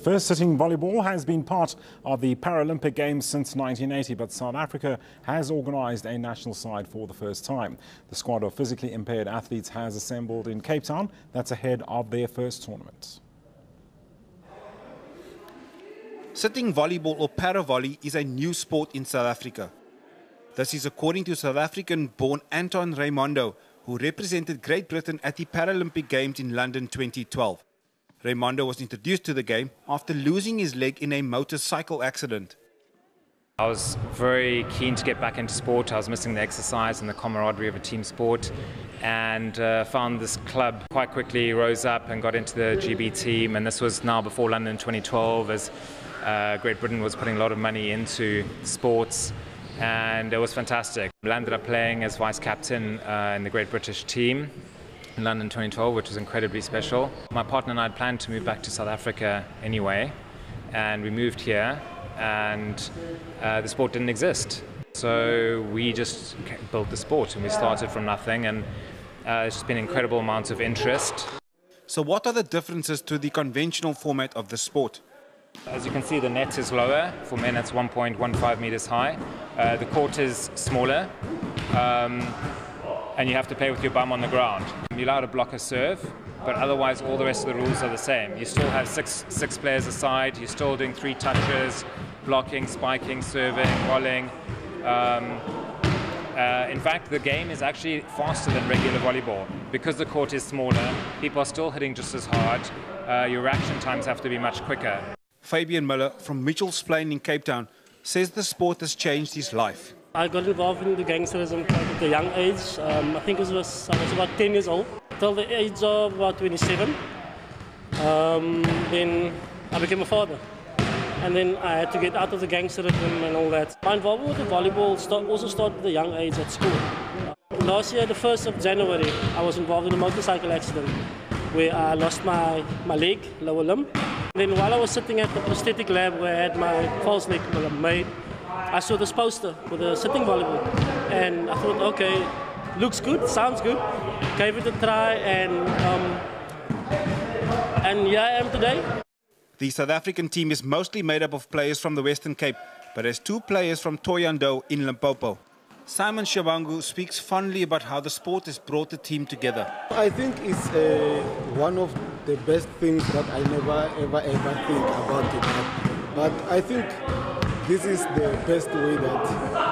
First Sitting Volleyball has been part of the Paralympic Games since 1980, but South Africa has organised a national side for the first time. The squad of physically impaired athletes has assembled in Cape Town. That's ahead of their first tournament. Sitting volleyball or ParaVolley is a new sport in South Africa. This is according to South African-born Anton Raimondo, who represented Great Britain at the Paralympic Games in London 2012. Raimondo was introduced to the game after losing his leg in a motorcycle accident. I was very keen to get back into sport. I was missing the exercise and the camaraderie of a team sport, and found this club quite quickly, rose up and got into the GB team. And this was now before London 2012, as Great Britain was putting a lot of money into sports, and it was fantastic. I landed up playing as vice captain in the Great British team in London 2012, which was incredibly special. My partner and I had planned to move back to South Africa anyway, and we moved here, and the sport didn't exist. So we just built the sport, and we started from nothing, and it's just been an incredible amount of interest. So what are the differences to the conventional format of the sport? As you can see, the net is lower. For men, it's 1.15 meters high. The court is smaller. And you have to play with your bum on the ground. You're allowed to block a serve, but otherwise all the rest of the rules are the same. You still have six players aside, you're still doing 3 touches, blocking, spiking, serving, volleying. In fact, the game is actually faster than regular volleyball. Because the court is smaller, people are still hitting just as hard. Your reaction times have to be much quicker. Fabian Miller from Mitchell's Plain in Cape Town says the sport has changed his life. I got involved in the gangsterism at a young age. I think I was about 10 years old, till the age of about 27. Then I became a father. And then I had to get out of the gangsterism and all that. My involvement with the volleyball also started at a young age at school. Last year, the 1st of January, I was involved in a motorcycle accident where I lost my leg, lower limb. Then while I was sitting at the prosthetic lab where I had my false leg made, I saw this poster with a sitting volleyball, and I thought, okay, looks good, sounds good. Gave it a try, and here I am today. The South African team is mostly made up of players from the Western Cape, but has 2 players from Thohoyandou in Limpopo. Simon Shabangu speaks fondly about how the sport has brought the team together. I think it's one of the best things that I never ever think about it. But I think this is the best way that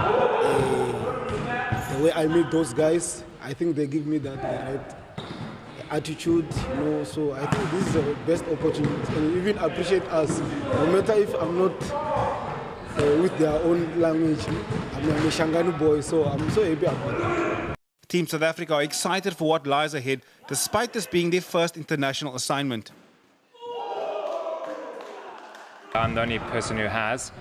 the way I meet those guys. I think they give me that right attitude, you know. So I think this is the best opportunity, and even appreciate us. No matter if I'm not with their own language, I'm a Shanganu boy, so I'm so happy about that. Team South Africa are excited for what lies ahead, despite this being their first international assignment. I'm the only person who has,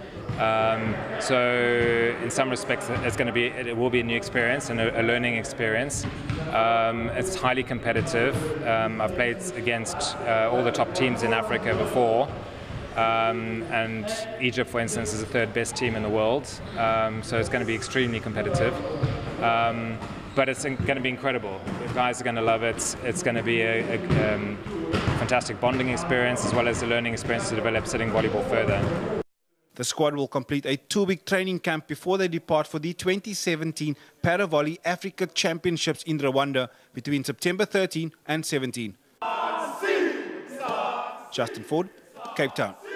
so in some respects it will be a new experience and a learning experience. It's highly competitive. I've played against all the top teams in Africa before, and Egypt, for instance, is the 3rd best team in the world, so it's going to be extremely competitive. But it's going to be incredible. The guys are going to love it. It's going to be a fantastic bonding experience, as well as a learning experience to develop sitting volleyball further. The squad will complete a 2-week training camp before they depart for the 2017 ParaVolley Africa Championships in Rwanda between September 13 and 17. Justin Ford, Cape Town.